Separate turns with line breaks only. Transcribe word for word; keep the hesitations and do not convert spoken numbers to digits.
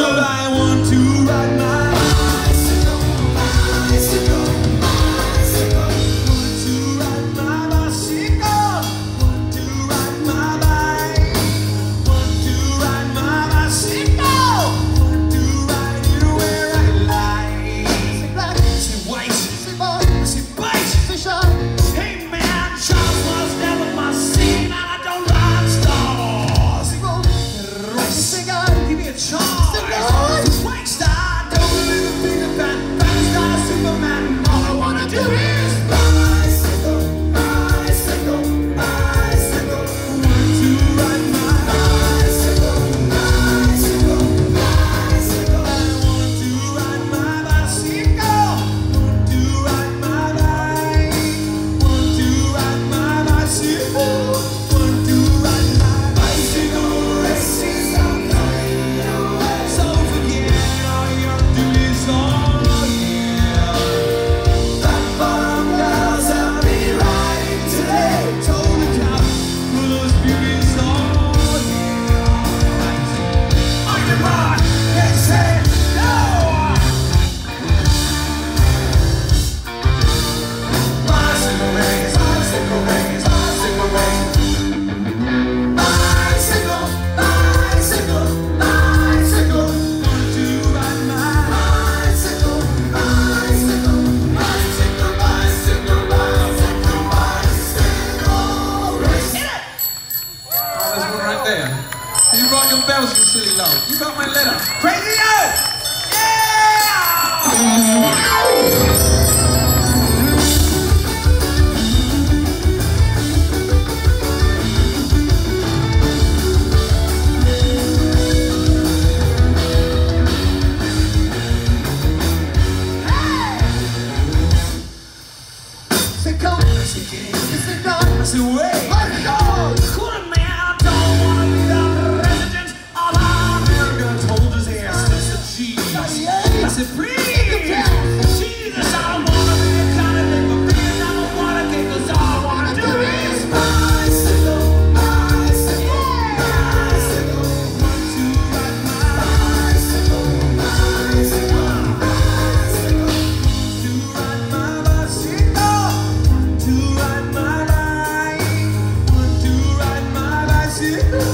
Well, I want to ride my bicycle, bicycle, bicycle. Want to ride my bicycle. Want to ride my bike. Want to ride my bicycle. Want to ride it where I like. Say black, say white, say boy, say bite, say shy. Hey man, Charles was never my scene, and I don't ride stars. Say roll, say God, give me a charge. You rockin' bells, you silly low. You got my letter. Crazy out! Say come, say get, say go, say wait, let's go. Cool man, I don't wanna be the president. All America told us is just a cheese. I said please, Jesus, I don't wanna be a kind of nigga, being I don't wanna get, cause all I wanna do is bicycle, bicycle, bicycle. Want to ride my bicycle, bicycle, bicycle. To ride my bicycle. To ride my bike, want to ride my bicycle.